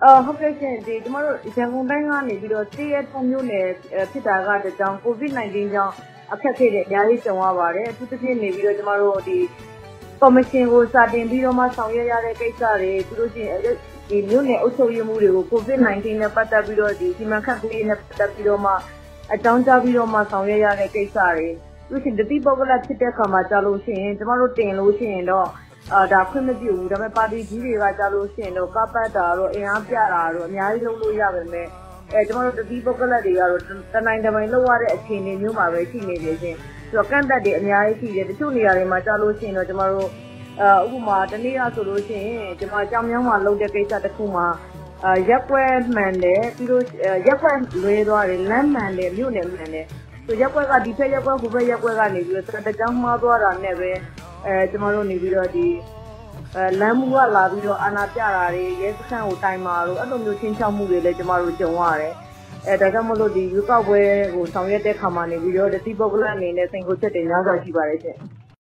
ဟုတ်ကဲ့ရှင်ဒီကျမတို့ရန်ကုန်တိုင်းကနေပြီးတော့ stay at home မျိုးနယ်ဖြစ်တာကတကြောင် COVID-19 ကြောင့်အခက်အခဲတွေအများကြီးကြုံရပါတယ်အထူးသဖြင့်နေပြီးတော့ကျမတို့ဒီကော်မရှင်ကိုစာတင်ပြီးတော့မှဆောင်ရွက်ရတဲ့ကိစ္စတွေသူတို့ချင်းဒီမျိုးနယ်အုပ်ချုပ်ရေးမှုတွေကို COVID-19 နဲ့ပတ်သက်ပြီးတော့ဒီစီမံခန့်ခွဲရေးနဲ့ပတ်သက်ပြီးတော့မှအကြောင်းကြားပြီးတော့မှဆောင်ရွက်ရတဲ့ကိစ္စတွေသူချင်းတတိပုဂ္ဂလဖြစ်တဲ့ခါမှာကြာလို့ရှိရင်ကျမတို့တင်လို့ရှိရင်တော့ဒါခွင့်မပြုဘူးဒါပေမဲ့ပါတီကြီးတွေကကြာလို့ရှိရင်တော့ကပတ်တာတော့အင်အားပြတာတော့အများကြီးလုပ်လို့ရပါမယ်ကျမတို့တတိပုဂ္ဂလတွေကတော့တနိုင်တပိုင်လောက်ရတဲ့အခြေအနေမျိုးမှာပဲရှိနေနေချင်းဆိုတော့ကန့်တက်တွေအများကြီးရှိတယ်တချို့နေရာတွေမှာကြာလို့ရှိရင်တော့ကျမတို့ဥပမာတနေ့ကဆိုလို့ရှိရင်ကျမကြောင်မြောင်းမှာလုပ်တဲ့ကိစ္စတစ်ခုမှာရက်ွက်မှန်တယ်ပြီးတော့ရက်ွက်လွဲသွားတယ်လမ်းမှန်တယ်မြို့နယ်မှန်တယ်ဆိုရက်ွက်ကဒီဖက်ရက်ွက်ဟိုဖက်ရက်ွက်ကနေပြီးတော့တကြောင်မှားသွားတာနဲ့ပဲကျမတို့နေပြီးတော့ဒီလမ်းမှုကလာပြီးတော့အာဏာပြတာတွေရဲစခန်းကိုတိုင်မာလို့အဲ့လိုမျိုးချင်းချောက်မှုတွေလည်းကျမတို့ကြုံရတယ်ဒါကြောင့်မလို့ဒီရွေးကောက်ပွဲကိုဆောင်ရွက်တဲ့ခါမှာနေပြီးတော့တတိပုဂ္ဂလအနေနဲ့စိန်ခေါ်ချက်တွေများစွာရှိပါတယ်ရှင်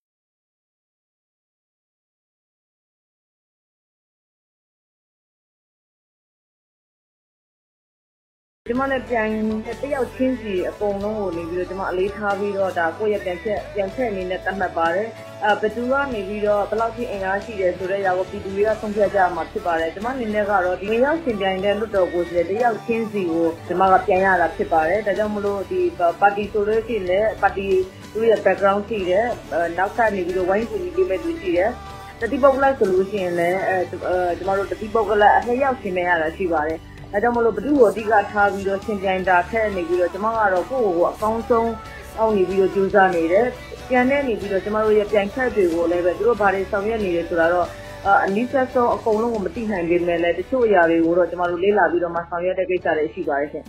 ကျမနဲ့ပြန်တယောက်ချင်းစီအကုန်လုံးကိုနေပြီးတော့ကျမအလေးထားပြီးတော့ဒါကိုယ့်ရဲ့ပြန်ချက်အနေနဲ့တတ်မှတ်ပါတယ်ဘယ်သူကနေပြီးတော့ဘယ်လောက်ထိအင်အားရှိတယ်ဆိုတဲ့ຢာကိုပြည်သူတွေကဆုံးဖြတ်ကြမှာဖြစ်ပါတယ်ကျမအနေနဲ့ကတော့ဒီရောက်ရှင်ပြိုင်တဲ့လွတ်တော်ကိုယ်စားတယောက်ချင်းစီကိုကျမကပြန်ရတာဖြစ်ပါတယ်ဒါကြောင့်မလို့ဒီပါတီဆိုလို့ရှိရင်ပါတီသူရဲ့ background ရှိတယ်နောက်ထပ်နေပြီးတော့ဝိုင်းကူပြီးမဲ့သူရှိတယ်တတိပုဂ္ဂလဆိုလို့ရှိရင်လည်းကျမတို့တတိပုဂ္ဂလအနှစ်ယောက်ရှင်နေရတာရှိပါတယ်အဲကြောင့်မလို့ဘသူ့ကိုအဓိကထားပြီးတော့ရှင်ပြိုင်တာထက်နေပြီးတော့ကျမကတော့ကိုယ့်ကိုယ်အကောင်းဆုံးအောင်နေပြီးတော့ကြိုးစားနေတယ်ပြန်နေပြီးတော့ကျမတို့ရဲ့ပြိုင်ဖက်တွေကိုလည်းပဲသူတို့ဘာတွေဆောင်ရွက်နေတယ်ဆိုတာတော့အနည်းဆက်ဆုံးအကုန်လုံးကိုမသိနိုင်ပေမဲ့လည်းတချို့အရာတွေကိုတော့ကျမတို့လေ့လာပြီးတော့မှဆောင်ရွက်တဲ့ကိစ္စတွေရှိပါတယ်ရှင်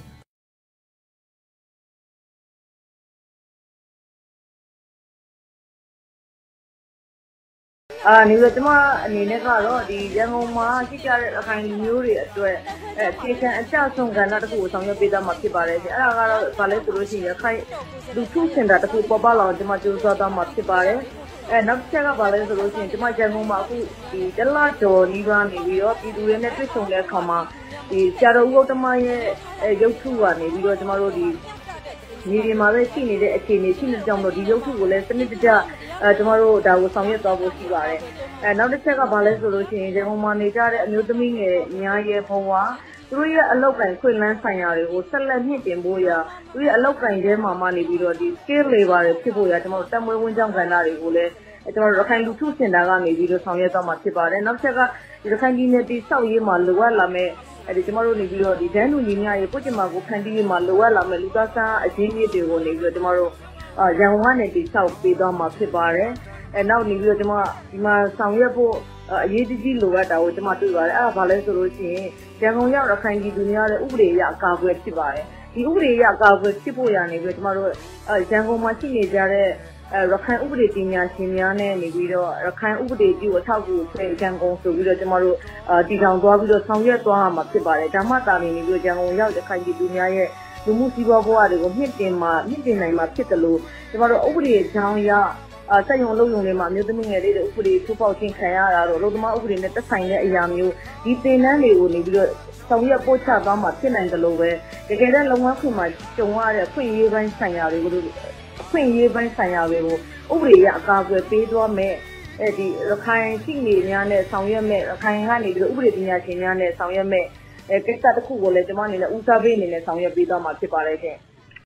နေပြီးကျမအနေနဲ့ကတော့ဒီရန်ကုန်မှာရှိကြတဲ့အခိုင်လူမျိုးတွေအတွက်အခြေခံအကျဆုံးကဏ္ဍတစ်ခုကိုဆောင်ရွက်ပေးသွားမှာဖြစ်ပါတယ်ရှင်အဲ့ဒါကတော့ဗာလဲဆိုလို့ရှိရင်ခိုင်လူထုစင်တာတစ်ခုပေါ်ပေါက်လာအောင်ကျမကြိုးစားသွားမှာဖြစ်ပါတယ်နောက်တစ်ချက်ကဗာလဲဆိုလို့ရှိရင်ကျမရန်ကုန်မှာအခုဒီတလကျော်နီးပါးနေပြီးတော့ပြည်သူတွေနဲ့တွေ့ဆုံတဲ့အခါမှာဒီဆရာတော်ဦးတမရဲ့ရုပ်ထုကနေပြီးတော့ကျမတို့ဒီမြေပြင်မှာပဲရှိနေတဲ့အခြေအနေရှိနေကြအောင်လို့ဒီရုပ်ထုကိုလည်းစနစ်တကျကျမတို့ဒါကိုဆောင်ရွက်သွားဖို့ရှိပါတယ်နောက်တစ်ချက်ကဘာလဲဆိုလို့ရှိရင်ရန်ကုန်မှာနေကြတဲ့အမျိုးသမီးငယ်များရဲ့ဘဝသူတို့ရဲ့အလောက်ကန်ခွင့်လန်းဆိုင်ရာတွေကိုဆက်လက်မြင့်တင်ဖို့ရသူရဲ့အလောက်ကန်ထဲမှာမှနေပြီးတော့ဒီ skill labor တွေဖြစ်ဖို့ရကျမတို့တက်မွေးဝန်းကြောင်းကဏ္ဍတွေကိုလည်းကျမတို့ရခိုင်လူထုစင်တာကနေပြီးတော့ဆောင်ရွက်သွားမှာဖြစ်ပါတယ်နောက်တစ်ချက်ကဒီရခိုင်ပြည်နယ်ပြည်ဆောက်ရေးမှာလိုအပ်လာမဲ့ကျမတို့နေပြီးတော့ဒီဒန်းလူညီမရဲ့ပုတ်ချမာကိုဖန်တီးရေးမှာလိုအပ်လာမဲ့လူသားစားအရင်းမြစ်တွေကိုနေပြီးတော့ကျမတို့ရန်ကုန်ကနေတိဆောက်ပေးသွားမှာဖြစ်ပါတယ်နောက်နေပြီးတော့ကျမဒီမှာဆောင်ရွက်ဖို့အရေးကြီးလိုအပ်တာကိုကျမတွေ့ပါတယ်အဲ့ဒါဘာလဲဆိုလို့ရှိရင်ရန်ကုန်ရောက်ရခိုင်ပြည်သူများရဲ့ဥပဒေအရအကာအကွယ်ဖြစ်ပါတယ်ဒီဥပဒေအရအကာအကွယ်ဖြစ်ဖို့ရနေပြီးတော့ကျမတို့ရန်ကုန်မှာရှိနေကြတဲ့ရခိုင်ဥပဒေပညာရှင်များနဲ့နေပြီးတော့ရခိုင်ဥပဒေပြုအထောက်အကူဖွဲ့ရန်ကုန်ဆိုပြီးတော့ကျမတို့တည်ထောင်သွားပြီးတော့ဆောင်ရွက်သွားမှာဖြစ်ပါတယ်ဒါမှသာနေပြီးတော့ရန်ကုန်ရောက်ရခိုင်ပြည်သူများရဲ့လူမှုစီးပွားဘဝတွေကိုမြင့်တင်နိုင်မှာဖြစ်တယ်လို့ကျမတို့ဥပဒေအကြောင်းအရစက်ရုံလုံးရုံတွေမှာမြို့သမီးငယ်လေးတွေဥပဒေထိုးပေါက်ခြင်းခံရတာတော့အလုပ်သမားဥပဒေနဲ့သက်ဆိုင်တဲ့အရာမျိုးဒီသင်တန်းတွေကိုနေပြီးတော့ဆောင်ရွက်ပို့ချသွားမှာဖြစ်နိုင်တယ်လို့ပဲတကယ်တော့လုံငန်းခွင့်မှာကြုံရတဲ့ဖွင့်ရေးပိုင်းဆိုင်ရာတွေကိုဖွင့်ရေးပိုင်းဆိုင်ရာတွေကိုဥပဒေအရအကာအကွယ်ပေးသွားမယ်ဒီရခိုင်ရှိနေများနဲ့ဆောင်ရွက်မဲ့ရခိုင်ကနေပြီးတော့ဥပဒေပညာရှင်များနဲ့ဆောင်ရွက်မဲ့ကိစ္စတစ်ခုကိုလည်းကျွန်မအနေနဲ့ဦးစားပေးအနေနဲ့ဆောင်ရွက်ပေးသွားမှာဖြစ်ပါတယ်ရှင်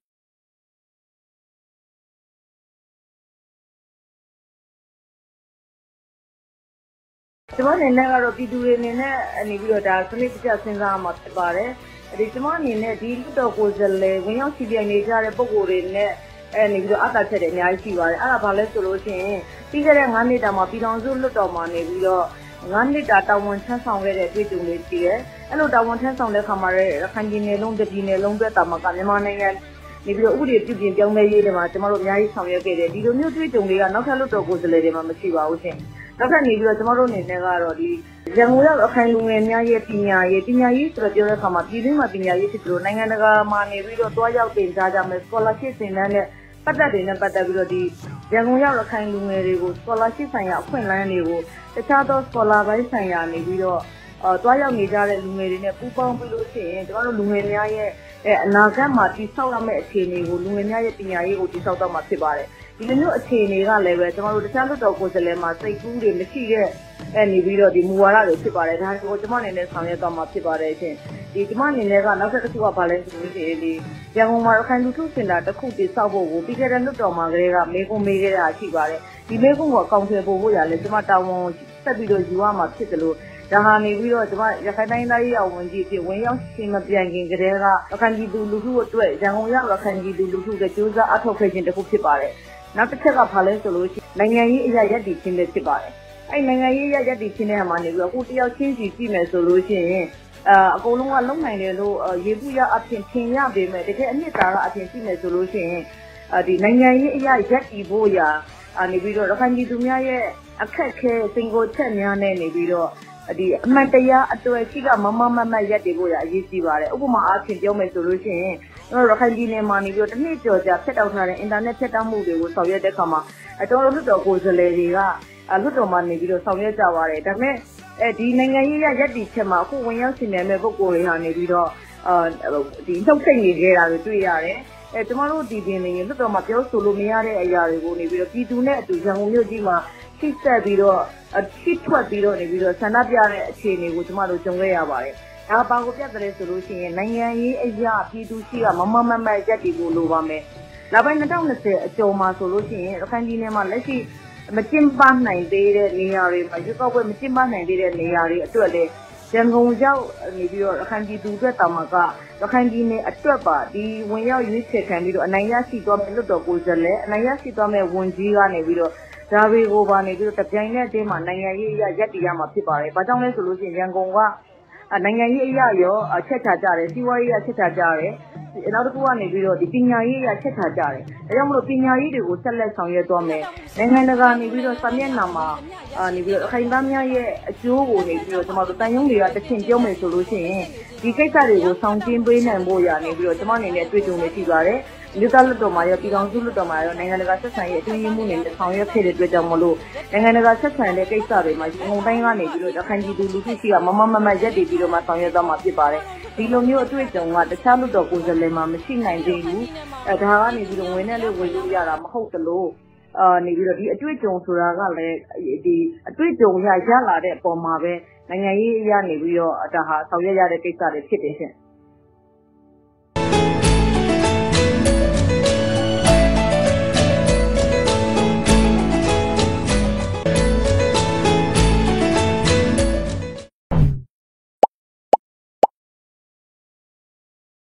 ကျွန်မအနေနဲ့ကတော့ပြည်သူတွေအနေနဲ့နေပြီးတော့ဒါစနစ်တကျစဉ်းစားမှာဖြစ်ပါတယ်ဒီကျွန်မအနေနဲ့ဒီလွတ်တော်ကိုယ်စားလှယ်ဝင်ရောက်စီပြိုင်နေကြတဲ့ပုံကိုယ်တွေနဲ့နေပြီးတော့အတားချက်တွေအများကြီးရှိပါတယ်အဲ့ဒါဘာလဲဆိုလို့ရှိရင်ပြီးခဲ့တဲ့9နှစ်တာမှာပြည်တော်စုလွတ်တော်မှာနေပြီးတော့9နှစ်တာတာဝန်ထမ်းဆောင်ခဲ့တဲ့တွေ့ကြုံတွေရှိတယ်အဲ့လိုတာဝန်ထမ်းဆောင်တဲ့ခါမှာရခိုင်ပြည်နယ်လုံးပြည်နယ်လုံးအတွက်တာမှာကမြန်မာနိုင်ငံနေပြီးတော့ဥပဒေပြုပြင်ပြောင်းလဲရေးတွေမှာကျမတို့အများကြီးဆောင်ရွက်ခဲ့တယ်ဒီလိုမျိုးတွေ့ကြုံတွေကနောက်ထပ်လွတ်တော်ကိုယ်စားလှယ်တွေမှာမရှိပါဘူးရှင်နောက်ထပ်နေပြီးတော့ကျမတို့အနေနဲ့ကတော့ဒီရန်ကုန်ရောက်အခိုင်လူငယ်များရဲ့ပညာရေးဆိုတော့ပြောတဲ့အခါမှာပြည်တွင်းမှာပညာရေးဖြစ်လို့နိုင်ငံတကာမှာနေပြီးတော့တွားရောက်တင်ကြားကြမယ် scholarship သင်တန်းနဲ့ပတ်သက်ပြီးတော့ဒီရန်ကုန်ရောက်ရခိုင်လူငယ်တွေကို scholarship ဆိုင်ရာအခွင့်အလမ်းတွေကိုတခြားသော scholar ပိုင်းဆိုင်ရာနေပြီးတော့သွားရောက်နေကြတဲ့လူငယ်တွေနဲ့ပူးပေါင်းပြီးလို့ရှိရင်ကျွန်တော်တို့လူငယ်များရဲ့အနာဂတ်မှာတည်ဆောက်ရမယ့်အခြေအနေကိုလူငယ်များရဲ့ပညာရေးကိုတည်ဆောက်တော့မှာဖြစ်ပါတယ်ဒီလိုမျိုးအခြေအနေကလည်းပဲကျွန်တော်တို့တခြားလွတ်တော်ကိုယ်စားလှယ်မှာစိတ်ကူးတွေမရှိတဲ့နေပြီးတော့ဒီမူဝါဒတွေဖြစ်ပါတယ်ဒါကိုကျွန်မအနေနဲ့ဆောင်ရွက်တော့မှာဖြစ်ပါတယ်ရှင်ဒီကျွန်မအနေနဲ့ကနောက်တစ်ခုကဘာလဲဆိုလို့ရှိရင်ဒီရန်ကုန်မှာရခိုင်လူထုစင်တာတစ်ခုတည်ဆောက်ဖို့ကိုပြီးခဲ့တဲ့လွတ်တော်မှာကလေးကမေကွန်မေးခဲ့တာရှိပါတယ်ဒီမေကွန်ကိုအကောင့်ထဲပို့ဖို့ရလဲကျွန်မတာဝန်ဆက်ပြီးတော့ယူရမှာဖြစ်တယ်လို့ဒါဟာနေပြီးတော့ကျွန်မရခိုင်တိုင်းသားရေးအောင်ဝင်ကြီးဖြစ်ဝင်ရောက်ရှင်မပြန်ခင်ကတည်းကရခိုင်ပြည်သူလူထုအတွက်ရန်ကုန်ရောက်ရခိုင်ပြည်သူလူထုရဲ့ကြိုးစားအထောက်ခံခြင်းတစ်ခုဖြစ်ပါတယ်နောက်တစ်ချက်ကဘာလဲဆိုလို့ရှိရင်နိုင်ငံရေးအရာရပ်တည်ခြင်းပဲဖြစ်ပါတယ်အဲ့နိုင်ငံရေးအရာရပ်တည်ခြင်းတဲ့မှာနေပြီးတော့ကိုတယောက်ချင်းစီကြည့်မယ်ဆိုလို့ရှိရင်အကုန်လုံးကလုံနိုင်တယ်လို့ရေပူရအဖြစ်ထင်ရပေမဲ့တကယ်အနှစ်သာရအဖြစ်ကြည့်မယ်ဆိုလို့ရှိရင်ဒီနိုင်ငံရေးအရာရပ်တည်ဖို့ရာနေပြီးတော့ရခိုင်ပြည်သူများရဲ့အခက်ခဲစင်ကိုချက်များနဲ့နေပြီးတော့ဒီအမှန်တရားအတွေ့ရှိကမမမမရက်တည်ဖို့ရအရေးကြီးပါတယ်ဥပမာအားဖြင့်ပြောမယ်ဆိုလို့ရှိရင်ကျွန်တော်ရခိုင်ပြည်နယ်မှာနေပြီးတော့တစ်နှစ်ကျော်ကြာဖက်တောက်ထားတဲ့အင်တာနက်ဖက်တောက်မှုတွေကိုဆောင်ရွက်တဲ့အခါမှာတော်တော်လွတ်တော်ကိုယ်စားလှယ်တွေကလွတ်တော်မှာနေပြီးတော့ဆောင်ရွက်ကြပါတယ်ဒါပေမဲ့ဒီနိုင်ငံရေးရရက်တည်ချက်မှာအခုဝင်ရောက်ရှင်နယ်မဲ့ပုဂ္ဂိုလ်တွေဟာနေပြီးတော့ဒီနှုတ်ဆက်နေကြတာတွေတွေ့ရတယ်ကျမတို့ဒီပင်နေလွတ်တော်မှာပြောဆိုလို့မရတဲ့အရာတွေကိုနေပြီးတော့ပြည်သူနဲ့အတူရန်ကုန်မြို့ကြီးမှာထိဆက်ပြီးတော့ထိထွက်ပြီးတော့နေပြီးတော့ဆန္ဒပြတဲ့အခြေအနေကိုကျမတို့ကြုံခဲ့ရပါတယ်။ဒါဘာကိုပြတ်တယ်ဆိုလို့ရှိရင်နိုင်ငံရေးအရာပြည်သူရှိကမမမရက်တည်ဖို့လိုပါမယ်။နောက်ပိုင်း2020အကျော်မှာဆိုလို့ရှိရင်ရခိုင်ပြည်နယ်မှာလက်ရှိမကျင်းပနိုင်သေးတဲ့နေရာတွေမှာရွေးကောက်ပွဲမကျင်းပနိုင်သေးတဲ့နေရာတွေအတွက်လည်းရန်ကုန်ရောက်နေပြီးတော့ရခိုင်ပြည်သူအတွက်တောင်မှကရခိုင်ပြည်နယ်အတွက်ပါဒီဝင်ရောက်ရွေးချယ်ခံပြီးတော့အနိုင်ရရှိသွားမယ့်လွတ်တော်ကိုယ်စားလှယ်အနိုင်ရရှိသွားမယ့်ဝန်ကြီးကနေပြီးတော့ဒါတွေကိုပါနေပြီးတော့တပြိုင်နက်တည်းမှာနိုင်ငံရေးအရာရပ်တည်ရမှာဖြစ်ပါတယ်။ဘာကြောင့်လဲဆိုလို့ရှိရင်ရန်ကုန်ကနိုင်ငံရေးအရာရောချက်ချကြတယ်စီးပွားရေးအချက်ချကြတယ်နောက်တစ်ခုကနေပြီးတော့ဒီပညာရေးအရာချက်ချကြတယ်။ဒါကြောင့်မလို့ပညာရေးတွေကိုဆက်လက်ဆောင်ရွက်သွားမယ်။နိုင်ငံတကာနေပြီးတော့စာမျက်နှာမှာနေပြီးတော့အခိုင်အမာများရဲ့အကျိုးကိုနေပြီးတော့ကျွန်တော်တို့တန်ယုံတွေကတချင်ပြောမယ်ဆိုလို့ရှိရင်ဒီကိစ္စတွေကိုဆောင်ကျင်းပေးနိုင်ဖို့ရနေပြီးတော့ကျွန်မအနေနဲ့တွေ့ကြုံနေရှိပါတယ်။မြို့သားလွတ်တော်မှာရောပြည်ထောင်စုလွတ်တော်မှာရောနိုင်ငံတကာဆက်ဆံရေးအတွင်းမှုနဲ့ဆောင်ရွက်ခဲ့တဲ့အတွက်ကြောင့်မလို့နိုင်ငံတကာဆက်ဆံတဲ့ကိစ္စတွေမှာရန်ကုန်တိုင်းကနေပြီးတော့ရခိုင်ပြည်သူလူထုရှိကမမမရက်တည်ပြီးတော့မှဆောင်ရွက်သွားမှာဖြစ်ပါတယ်။ဒီလိုမျိုးအတွေ့အကြုံကတခြားလွတ်တော်ကိုယ်စားလှယ်မှာမရှိနိုင်သေးဘူး။ဒါကနေပြီးတော့ဝင်နဲ့လို့ဝင်လို့ရတာမဟုတ်သလိုနေပြီးတော့ဒီအတွေ့အကြုံဆိုတာကလည်းဒီအတွေ့အကြုံရလာတဲ့အပေါ်မှာပဲနိုင်ငံရေးအရနေပြီးတော့ဒါဟာဆောင်ရွက်ရတဲ့ကိစ္စတွေဖြစ်တယ်ရှင်။